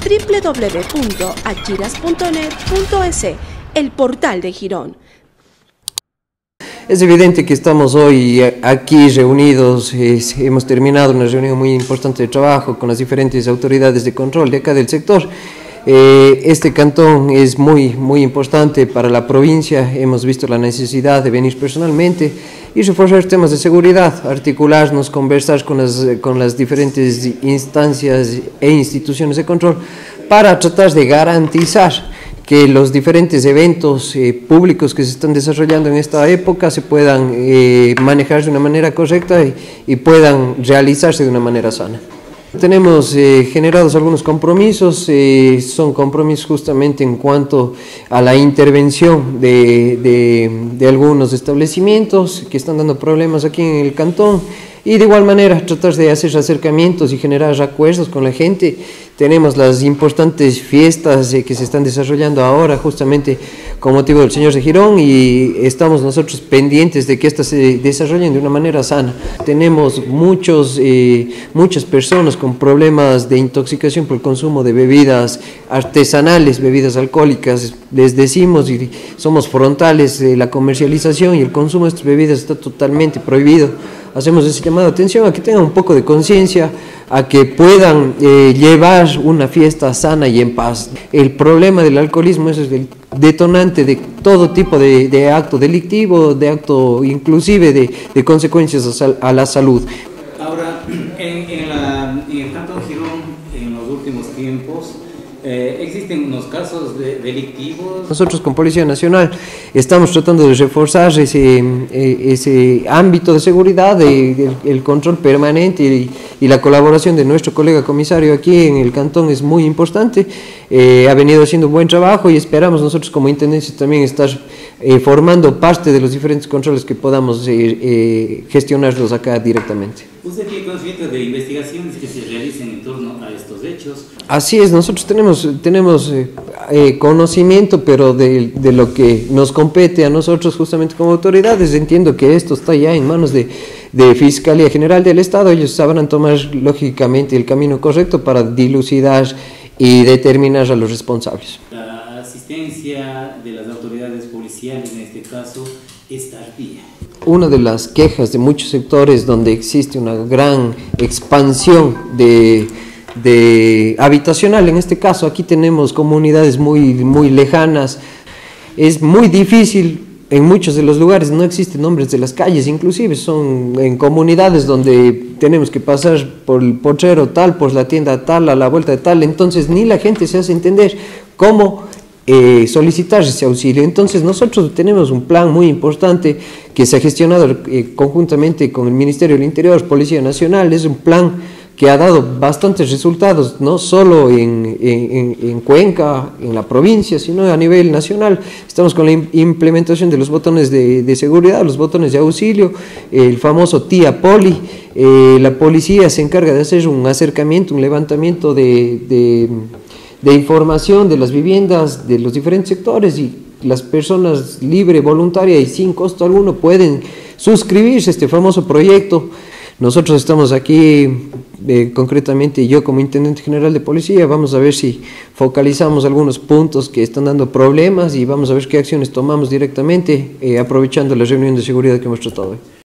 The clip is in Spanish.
www.achiras.net.es, el portal de Girón. Es evidente que estamos hoy aquí reunidos, hemos terminado una reunión muy importante de trabajo con las diferentes autoridades de control de acá del sector. Este cantón es muy importante para la provincia, hemos visto la necesidad de venir personalmente y reforzar temas de seguridad, articularnos, conversar con las diferentes instancias e instituciones de control para tratar de garantizar que los diferentes eventos públicos que se están desarrollando en esta época se puedan manejar de una manera correcta y puedan realizarse de una manera sana. Tenemos generados algunos compromisos, son compromisos justamente en cuanto a la intervención de algunos establecimientos que están dando problemas aquí en el cantón y de igual manera tratar de hacer acercamientos y generar acuerdos con la gente. Tenemos las importantes fiestas que se están desarrollando ahora justamente con motivo del Señor de Girón y estamos nosotros pendientes de que estas se desarrollen de una manera sana. Tenemos muchas personas con problemas de intoxicación por el consumo de bebidas artesanales, bebidas alcohólicas. Les decimos y somos frontales, la comercialización y el consumo de estas bebidas está totalmente prohibido. Hacemos ese llamado de atención a que tengan un poco de conciencia, a que puedan llevar una fiesta sana y en paz. El problema del alcoholismo es el detonante de todo tipo de acto delictivo, de acto inclusive de consecuencias a la salud. Ahora, en el cantón Girón, en los últimos tiempos, existen unos casos delictivos. Nosotros con Policía Nacional estamos tratando de reforzar ese ámbito de seguridad, el control permanente y la colaboración de nuestro colega comisario aquí en el cantón es muy importante. Ha venido haciendo un buen trabajo y esperamos nosotros como Intendencia también estar formando parte de los diferentes controles que podamos gestionarlos acá directamente. ¿Usted tiene conocimiento de investigaciones que se realicen en torno a estos hechos? Así es, nosotros tenemos conocimiento, pero de lo que nos compete a nosotros justamente como autoridades. Entiendo que esto está ya en manos de Fiscalía General del Estado. Ellos sabrán tomar lógicamente el camino correcto para dilucidar y determinar a los responsables. La asistencia de las autoridades policiales en este caso es tardía. Una de las quejas de muchos sectores donde existe una gran expansión habitacional, en este caso aquí tenemos comunidades muy lejanas, es muy difícil. En muchos de los lugares no existen nombres de las calles, inclusive son en comunidades donde tenemos que pasar por el potrero tal, por la tienda tal, a la vuelta de tal, entonces ni la gente se hace entender cómo solicitar ese auxilio. Entonces nosotros tenemos un plan muy importante que se ha gestionado conjuntamente con el Ministerio del Interior, Policía Nacional. Es un plan que ha dado bastantes resultados, no solo en Cuenca, en la provincia, sino a nivel nacional. Estamos con la implementación de los botones de seguridad, los botones de auxilio, el famoso Tía Poli. La policía se encarga de hacer un acercamiento, un levantamiento de información de las viviendas de los diferentes sectores y las personas libre, voluntaria y sin costo alguno pueden suscribirse a este famoso proyecto. Nosotros estamos aquí, concretamente yo como Intendente General de Policía, vamos a ver si focalizamos algunos puntos que están dando problemas y vamos a ver qué acciones tomamos directamente aprovechando la reunión de seguridad que hemos tratado hoy.